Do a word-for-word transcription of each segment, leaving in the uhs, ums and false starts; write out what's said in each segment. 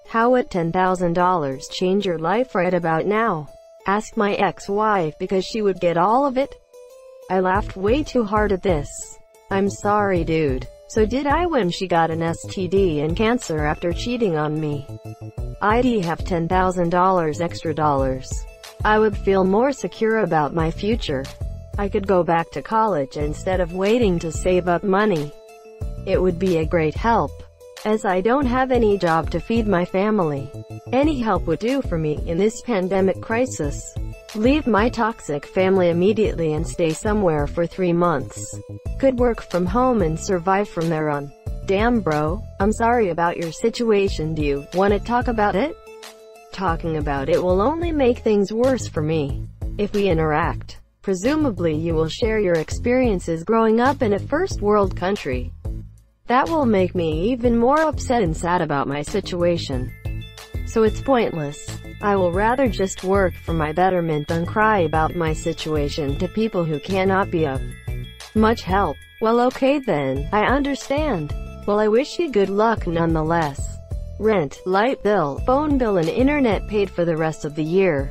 How would ten thousand dollars change your life right about now? Ask my ex-wife because she would get all of it. I laughed way too hard at this. I'm sorry dude. So did I when she got an S T D and cancer after cheating on me. I'd have ten thousand dollars extra dollars. I would feel more secure about my future. I could go back to college instead of waiting to save up money. It would be a great help, as I don't have any job to feed my family. Any help would do for me in this pandemic crisis. Leave my toxic family immediately and stay somewhere for three months. Could work from home and survive from there on. Damn bro, I'm sorry about your situation. Do you want to talk about it? Talking about it will only make things worse for me. If we interact, presumably you will share your experiences growing up in a first world country. That will make me even more upset and sad about my situation. So it's pointless. I will rather just work for my betterment than cry about my situation to people who cannot be of much help. Well okay then, I understand. Well I wish you good luck nonetheless. Rent, light bill, phone bill and internet paid for the rest of the year.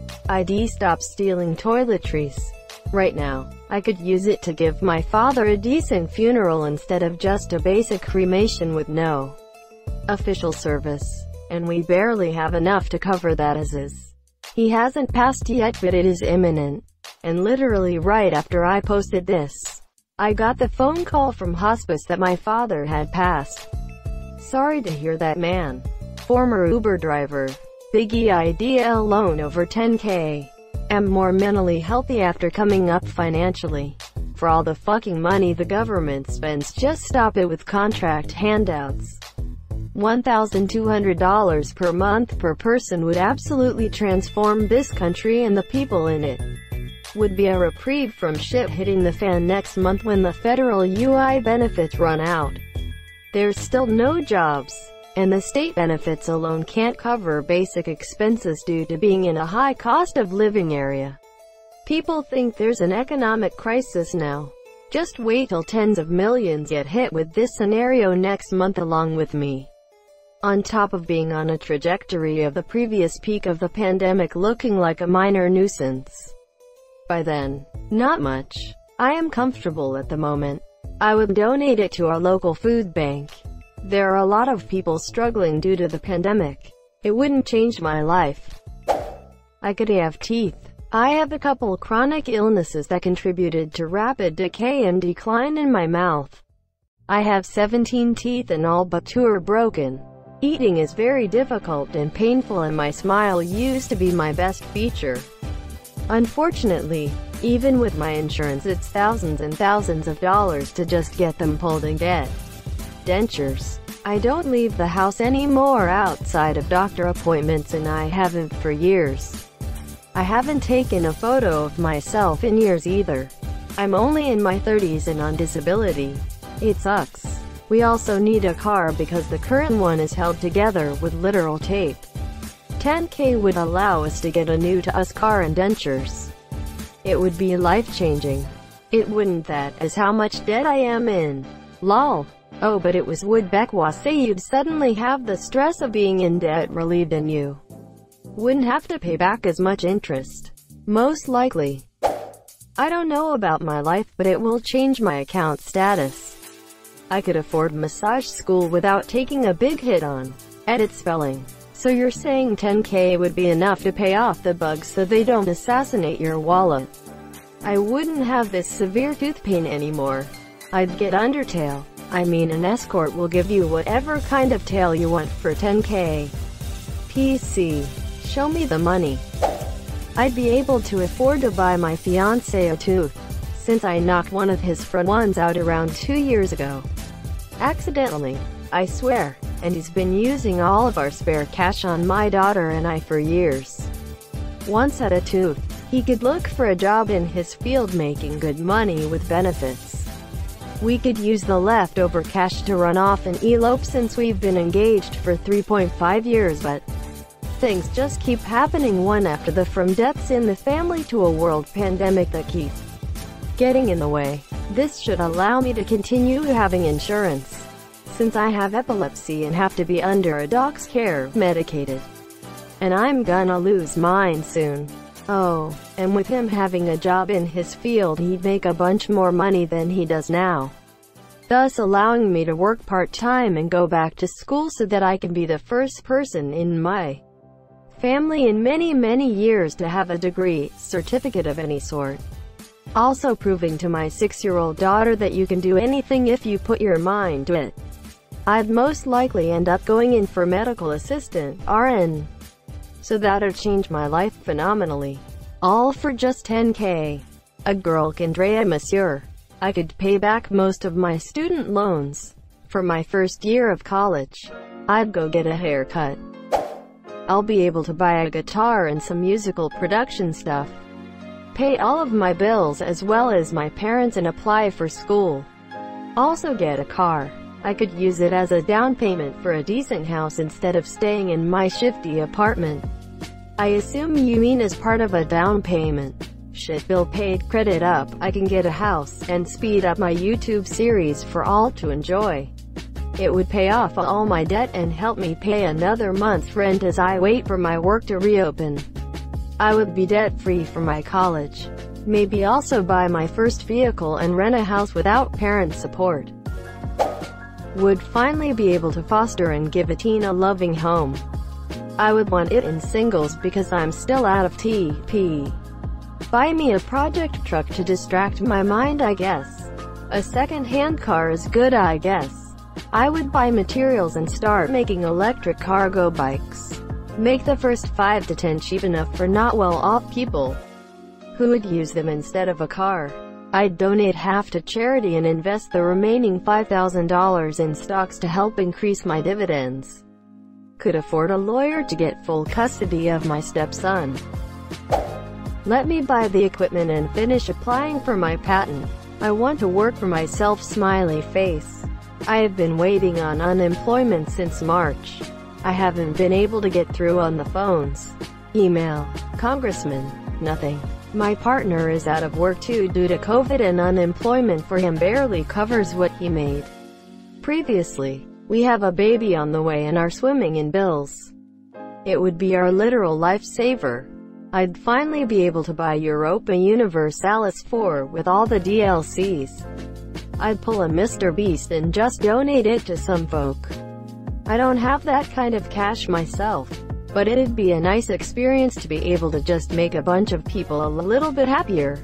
I'd stop stealing toiletries. Right now, I could use it to give my father a decent funeral instead of just a basic cremation with no official service. And we barely have enough to cover that as is. He hasn't passed yet but it is imminent. And literally right after I posted this, I got the phone call from hospice that my father had passed. Sorry to hear that man. Former Uber driver. Big E I D L loan over ten K. Am more mentally healthy after coming up financially. For all the fucking money the government spends, just stop it with contract handouts. one thousand two hundred dollars per month per person would absolutely transform this country and the people in it. Would be a reprieve from shit hitting the fan next month when the federal U I benefits run out. There's still no jobs, and the state benefits alone can't cover basic expenses due to being in a high cost of living area. People think there's an economic crisis now. Just wait till tens of millions get hit with this scenario next month along with me. On top of being on a trajectory of the previous peak of the pandemic looking like a minor nuisance. By then, not much. I am comfortable at the moment. I would donate it to our local food bank. There are a lot of people struggling due to the pandemic. It wouldn't change my life. I could have teeth. I have a couple chronic illnesses that contributed to rapid decay and decline in my mouth. I have seventeen teeth and all but two are broken. Eating is very difficult and painful and my smile used to be my best feature. Unfortunately, even with my insurance it's thousands and thousands of dollars to just get them pulled and get dentures. I don't leave the house anymore outside of doctor appointments and I haven't for years. I haven't taken a photo of myself in years either. I'm only in my thirties and on disability. It sucks. We also need a car because the current one is held together with literal tape. ten K would allow us to get a new to us car and dentures. It would be life-changing. It wouldn't, that is how much debt I am in. Lol. Oh, but it was would Bekwa say you'd suddenly have the stress of being in debt relieved and you wouldn't have to pay back as much interest. Most likely. I don't know about my life, but it will change my account status. I could afford massage school without taking a big hit on edit spelling. So you're saying ten K would be enough to pay off the bugs so they don't assassinate your wallet? I wouldn't have this severe tooth pain anymore. I'd get Undertale. I mean, an escort will give you whatever kind of tail you want for ten K. P C. Show me the money. I'd be able to afford to buy my fiancé a tooth, since I knocked one of his front ones out around two years ago. Accidentally, I swear, and he's been using all of our spare cash on my daughter and I for years. Once at a tooth, he could look for a job in his field making good money with benefits. We could use the leftover cash to run off and elope since we've been engaged for three point five years, but things just keep happening one after the, from deaths in the family to a world pandemic that keep getting in the way. This should allow me to continue having insurance. since I have epilepsy and have to be under a doc's care, medicated. And I'm gonna lose mine soon. Oh, and with him having a job in his field, he'd make a bunch more money than he does now, thus allowing me to work part-time and go back to school so that I can be the first person in my family in many, many years to have a degree, certificate of any sort. Also proving to my six-year-old daughter that you can do anything if you put your mind to it. I'd most likely end up going in for medical assistant, R N. So that'd change my life phenomenally. All for just ten K. A girl can dre monsieur. I could pay back most of my student loans. For my first year of college, I'd go get a haircut. I'll be able to buy a guitar and some musical production stuff. Pay all of my bills as well as my parents and apply for school. Also get a car. I could use it as a down payment for a decent house instead of staying in my shifty apartment. I assume you mean as part of a down payment. Shit, bill paid, credit up, I can get a house, and speed up my YouTube series for all to enjoy. It would pay off all my debt and help me pay another month's rent as I wait for my work to reopen. I would be debt-free for my college. Maybe also buy my first vehicle and rent a house without parent support. Would finally be able to foster and give a teen a loving home. I would want it in singles because I'm still out of T P. Buy me a project truck to distract my mind, I guess. A second-hand car is good, I guess. I would buy materials and start making electric cargo bikes. Make the first five to ten cheap enough for not well-off people who would use them instead of a car. I'd donate half to charity and invest the remaining five thousand dollars in stocks to help increase my dividends. Could afford a lawyer to get full custody of my stepson. Let me buy the equipment and finish applying for my patent. I want to work for myself, smiley face. I have been waiting on unemployment since March. I haven't been able to get through on the phones. Email. Congressman. Nothing. My partner is out of work too due to COVID, and unemployment for him barely covers what he made previously. We have a baby on the way and are swimming in bills. It would be our literal lifesaver. I'd finally be able to buy Europa Universalis four with all the D L Cs. I'd pull a Mister Beast and just donate it to some folk. I don't have that kind of cash myself, but it'd be a nice experience to be able to just make a bunch of people a little bit happier.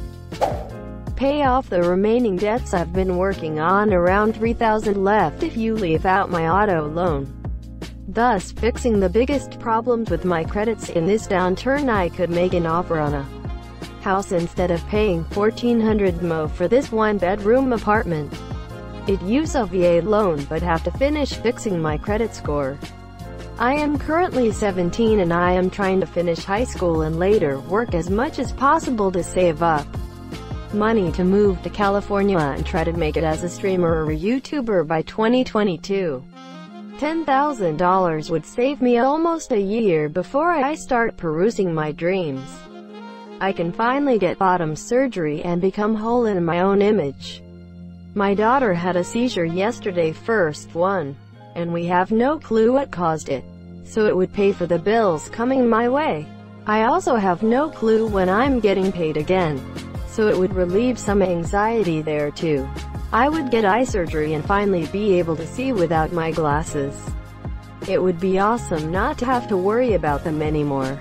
Pay off the remaining debts I've been working on, around three thousand left if you leave out my auto loan. Thus fixing the biggest problems with my credits in this downturn. I could make an offer on a house instead of paying fourteen hundred mo for this one-bedroom apartment. I'd use a V A loan but have to finish fixing my credit score. I am currently seventeen and I am trying to finish high school and later work as much as possible to save up money to move to California and try to make it as a streamer or a YouTuber by twenty twenty-two. ten thousand dollars would save me almost a year before I start perusing my dreams. I can finally get bottom surgery and become whole in my own image. My daughter had a seizure yesterday, first one, and we have no clue what caused it, so it would pay for the bills coming my way. I also have no clue when I'm getting paid again, so it would relieve some anxiety there too. I would get eye surgery and finally be able to see without my glasses. It would be awesome not to have to worry about them anymore.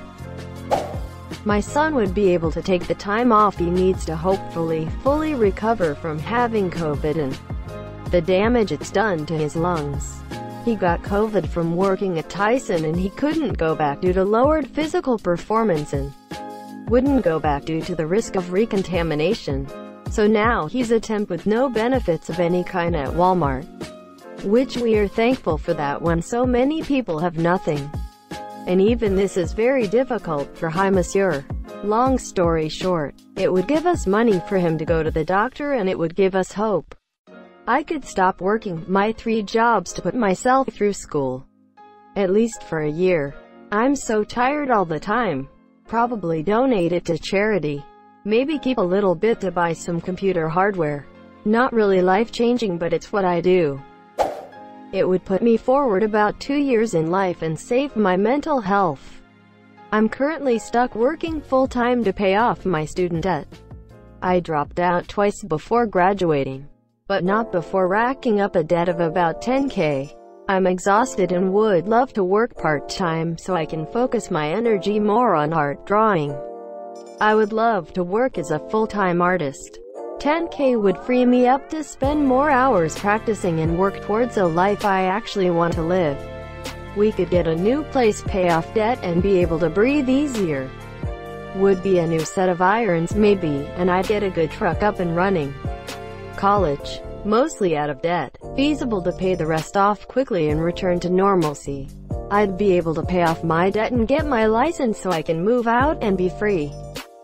My son would be able to take the time off he needs to hopefully fully recover from having COVID and the damage it's done to his lungs. He got COVID from working at Tyson and he couldn't go back due to lowered physical performance and wouldn't go back due to the risk of recontamination. So now he's a temp with no benefits of any kind at Walmart. Which we are thankful for that when so many people have nothing. And even this is very difficult for Hi Monsieur. Long story short, it would give us money for him to go to the doctor and it would give us hope. I could stop working my three jobs to put myself through school. At least for a year. I'm so tired all the time. Probably donate it to charity. Maybe keep a little bit to buy some computer hardware. Not really life-changing, but it's what I do. It would put me forward about two years in life and save my mental health. I'm currently stuck working full-time to pay off my student debt. I dropped out twice before graduating, but not before racking up a debt of about ten K. I'm exhausted and would love to work part-time so I can focus my energy more on art drawing. I would love to work as a full-time artist. ten K would free me up to spend more hours practicing and work towards a life I actually want to live. We could get a new place, pay off debt, and be able to breathe easier. Would be a new set of irons maybe, and I'd get a good truck up and running. College. Mostly out of debt. Feasible to pay the rest off quickly and return to normalcy. I'd be able to pay off my debt and get my license so I can move out and be free.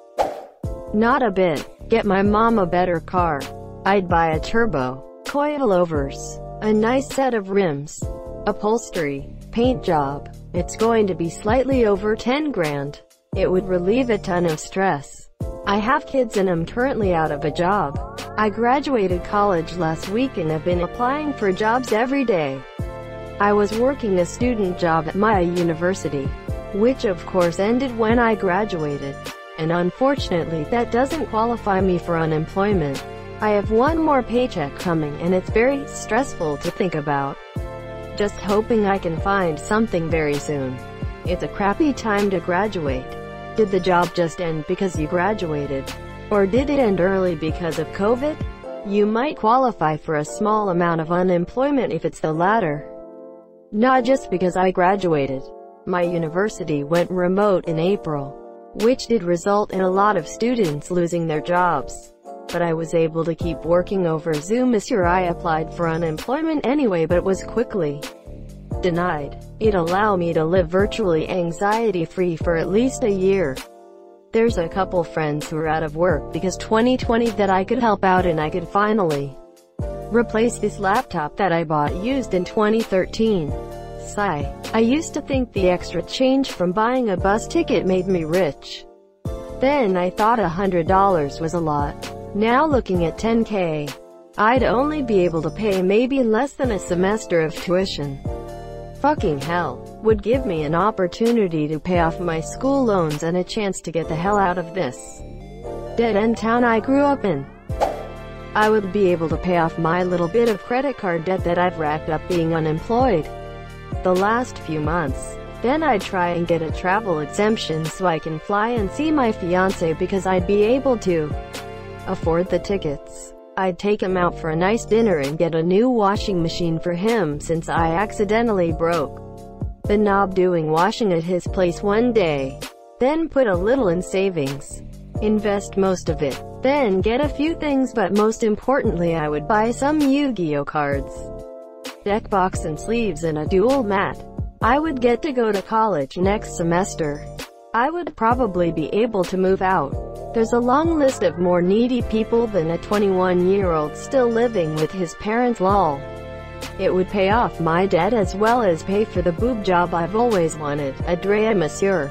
Not a bit. Get my mom a better car. I'd buy a turbo, coilovers, a nice set of rims, upholstery, paint job. It's going to be slightly over ten grand. It would relieve a ton of stress. I have kids and I'm currently out of a job. I graduated college last week and have been applying for jobs every day. I was working a student job at my university, which of course ended when I graduated. And unfortunately that doesn't qualify me for unemployment. I have one more paycheck coming and it's very stressful to think about. Just hoping I can find something very soon. It's a crappy time to graduate. Did the job just end because you graduated? Or did it end early because of COVID? You might qualify for a small amount of unemployment if it's the latter. Not just because I graduated. My university went remote in April, which did result in a lot of students losing their jobs. But I was able to keep working over Zoom this year. I applied for unemployment anyway but was quickly denied. It allowed me to live virtually anxiety-free for at least a year. There's a couple friends who are out of work because twenty twenty that I could help out and I could finally replace this laptop that I bought used in twenty thirteen. Sigh. I used to think the extra change from buying a bus ticket made me rich. Then I thought a hundred dollars was a lot. Now looking at ten K, I'd only be able to pay maybe less than a semester of tuition. Fucking hell. Would give me an opportunity to pay off my school loans and a chance to get the hell out of this dead-end town I grew up in. I would be able to pay off my little bit of credit card debt that I've racked up being unemployed the last few months. Then I'd try and get a travel exemption so I can fly and see my fiancé because I'd be able to afford the tickets. I'd take him out for a nice dinner and get a new washing machine for him since I accidentally broke the knob doing washing at his place one day. Then put a little in savings. Invest most of it. Then get a few things, but most importantly I would buy some Yu-Gi-Oh cards, deck box and sleeves and a dual mat. I would get to go to college next semester. I would probably be able to move out. There's a long list of more needy people than a twenty-one-year-old still living with his parents lol. It would pay off my debt as well as pay for the boob job I've always wanted, a Drea Monsieur.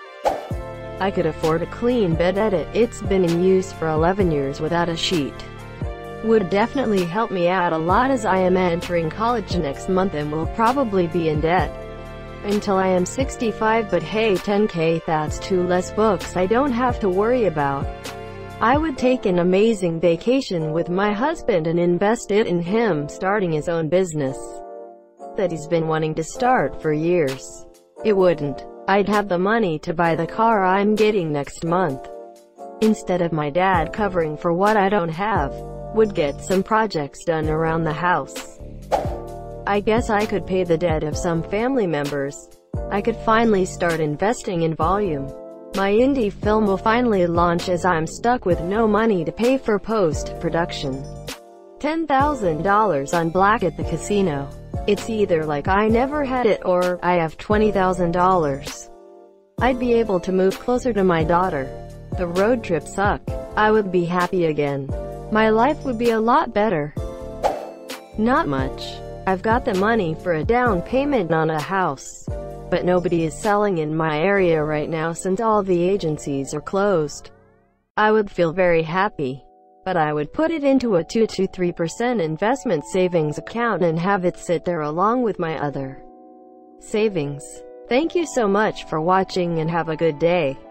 I could afford a clean bed edit. It's been in use for eleven years without a sheet. Would definitely help me out a lot as I am entering college next month and will probably be in debt until I am sixty-five, but hey, ten K, that's two less books I don't have to worry about. I would take an amazing vacation with my husband and invest it in him starting his own business that he's been wanting to start for years. It wouldn't. I'd have the money to buy the car I'm getting next month. Instead of my dad covering for what I don't have. Would get some projects done around the house. I guess I could pay the debt of some family members. I could finally start investing in volume. My indie film will finally launch as I'm stuck with no money to pay for post-production. ten thousand dollars on black at the casino. It's either like I never had it or I have twenty thousand dollars. I'd be able to move closer to my daughter. The road trip sucked. I would be happy again. My life would be a lot better. Not much. I've got the money for a down payment on a house, but nobody is selling in my area right now since all the agencies are closed. I would feel very happy. but I would put it into a two to three percent investment savings account and have it sit there along with my other savings. Thank you so much for watching and have a good day.